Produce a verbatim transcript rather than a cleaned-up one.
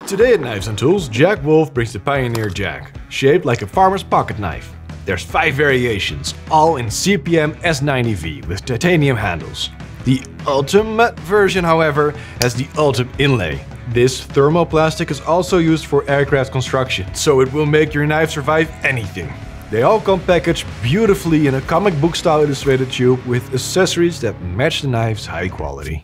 Today at Knives and Tools, Jack Wolf brings the Pioneer Jack, shaped like a farmer's pocket knife. There's five variations, all in C P M S ninety V with titanium handles. The ultimate version, however, has the Ultem inlay. This thermoplastic is also used for aircraft construction, so it will make your knife survive anything. They all come packaged beautifully in a comic book style illustrated tube with accessories that match the knife's high quality.